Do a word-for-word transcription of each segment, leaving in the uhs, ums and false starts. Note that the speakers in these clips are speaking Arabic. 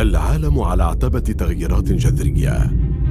العالم على عتبة تغييرات جذرية.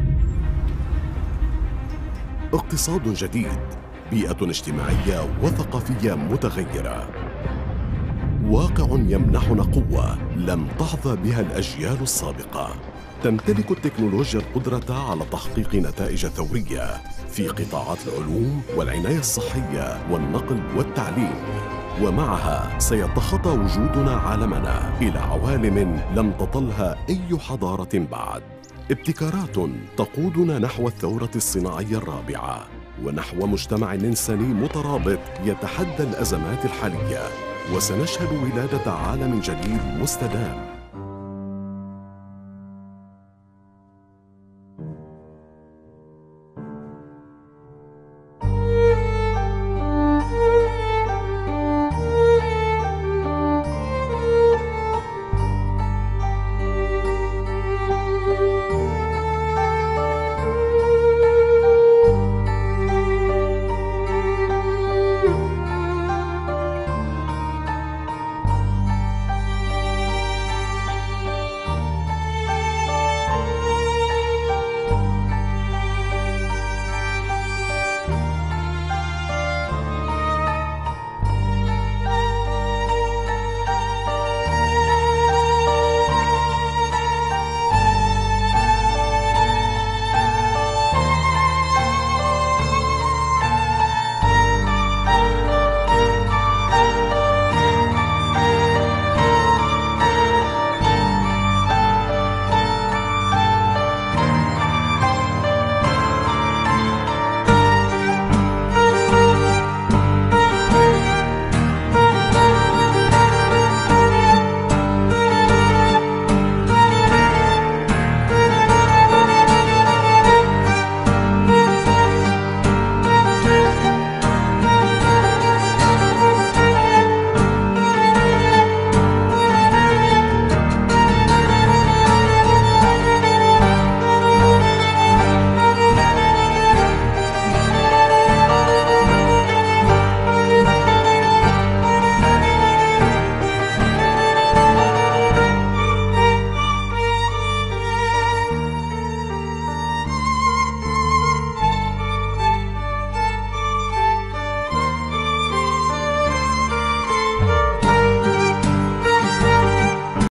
اقتصاد جديد، بيئة اجتماعية وثقافية متغيرة، واقع يمنحنا قوة لم تحظى بها الأجيال السابقة. تمتلك التكنولوجيا القدرة على تحقيق نتائج ثورية في قطاعات العلوم والعناية الصحية والنقل والتعليم، ومعها سيتخطى وجودنا عالمنا إلى عوالم لم تطلها أي حضارة بعد. ابتكارات تقودنا نحو الثورة الصناعية الرابعة ونحو مجتمع إنساني مترابط يتحدى الأزمات الحالية، وسنشهد ولادة عالم جديد مستدام.